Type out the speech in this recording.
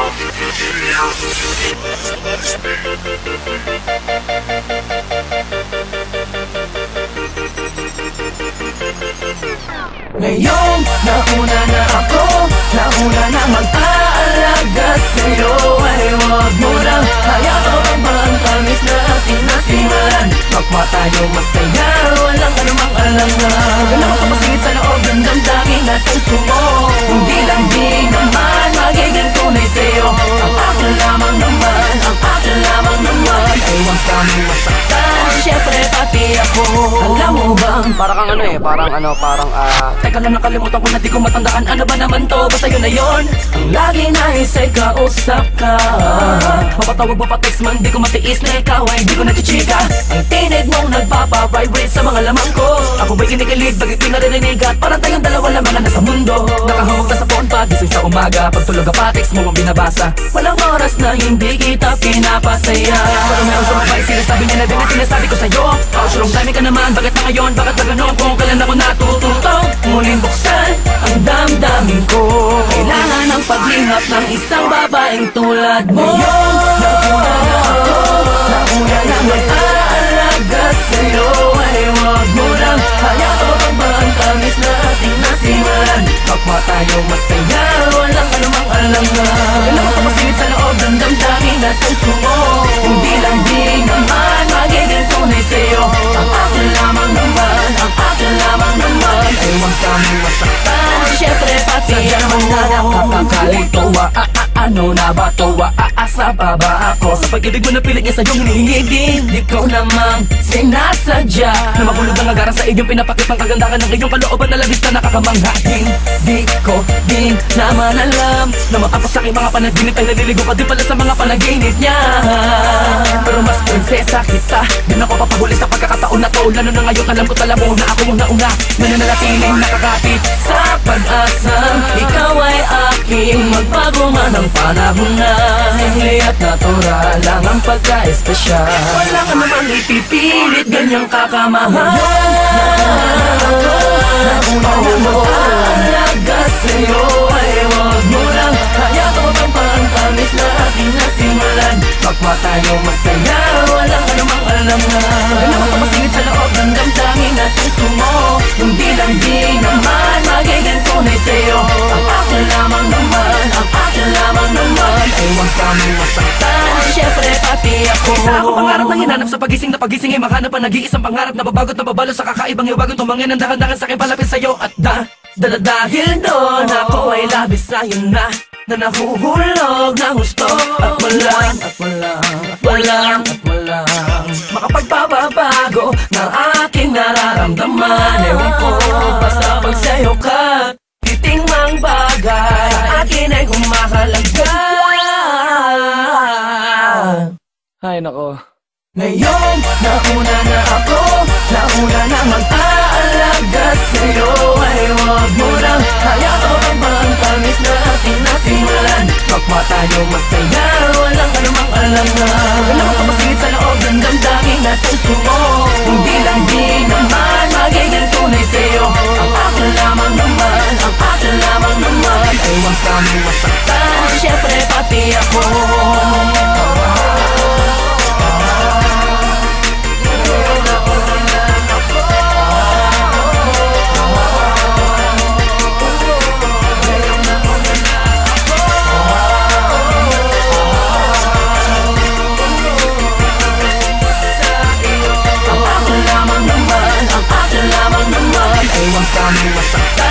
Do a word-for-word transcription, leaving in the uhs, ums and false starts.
Ngayong nauna na ako, nauna na mag-aalaga sa'yo, ay huwag mo nang hayaan pa ang tamis na ating nasimulan. Magpa tayo masaya, walang anumang alangan. Ganang kapasingit sa loob ng damdamin at puso mo. Hindi lang di naman magiging tunay sa'yo. Ang akin lamang naman, ang akin lamang naman, ay huwag kami masaktan, syempre pati ako. Alam mo bang, Para kang ano eh, parang ano, parang ah teka lang, nakalimutan ko na di ko matandaan. Ano ba naman to? Basta yun na yun. Ang lagi nais ay kausap ka. Mapatawag mo pa text man, di ko matiis na ikaw ay di ko nachichika. Ang tinig mong nagpapa-vibrate sa mga lamang ko. Ako ba'y kinikilig, bagay ko naririnig at parang tayong dalawa lamang na nasa mundo. Nakahawak na sa phone pa, gising sa umaga. Pagtulog ka pa, text mo ang binabasa. Walang oras na hindi kita pinapasaya. Pero meron sa mabay, sinasabi niya na din na sinasabi ko sa'yo. Ouch, long time ka naman, bakit na ngayon? Bakit na ganon? Kung kailan ako natututong muling buksan ang damdamin ko. Kailangan ng paghihap ng isang babaeng tulad mo. Ngayon, nauna na ako, nauna na mag-aalaga sa'yo, ay huwag mo lang hayaan pa ang tamis na ating nasimulan. Kapwa tayo masaya, walang anumang alangan. Kailangan ka masingit sa loob ng damdamin at puso mo. Hindi lang di naman magiging tunay sa'yo. Ang akin lamang naman, ang akin lamang naman, ay huwag kami masaktan, syempre pati ako. Sadya naman na nakakalito, ano na ba to? Aasa pa ba ako? Sa pag-ibig mo na pilit niya sa'yong hinihingi din. Di ko namang sinasadya na mahulog ang agaran sa iyong pinapakit ng kagandahan ng iyong kalooban na labis na nakakamanghain. Di ko din naman alam na matapos sa aking mga panaginip ay naliligo ka din pala sa mga panaginip niya. Pero mas prinsesa kita, din ako papahuli sa pagkakataon na to. Lalo na ngayon alam ko tala mo na ako yung nauna na nananatiling nakakapit sa pag-asang ikaw ay aking magbago man ang panahon na simple at natural lang ang pagka-espesyal. Wala ka namang ipipilit, ganyang kakamahal. Nauna na mag-aalaga sa'yo, ay huwag mo lang hayaan pa ang tamis na ating nasimulan. Kapwa tayo masaya, walang anumang alangan. Ganang kapasingit sa loob ng damdamin at puso mo. Hindi lang di naman magiging tunay sa'yo. Ang akin lamang naman, ang akin lamang naman, ay huwag kami masaktan, syempre pati ako. Isa ako pangarap na hinanap sa pagising na pagising ay makahanap ang nag-iisang pangarap na babagot na babalo sa kakaibang hiwagon. Tumangin ang dahan-dahan sa akin palapit sa'yo at da Dala dahil doon ako ay labis sa'yo na na nahuhulog ng gusto. At walang, at walang, at walang, at walang makapagpapabago ng aking nararamdaman. Ewan ko, basta pag sa'yo ka titing mang bagay sa akin ay humahalaga. ay nako. Ngayon, nauna na ako, nauna na mag-aalaga sa'yo, ay huwag mo lang hayaan pa ang tamis na ating nasimulan. Kapwa tayo masaya, walang anumang alangan. Kailangan ka masingit sa loob ng damdamin at puso mo. Hindi lang di naman magiging tunay sa'yo. Ang akin lamang naman, ang akin lamang naman, ay huwag kami masaktan, syempre pati ako. Huwag kami masaktan,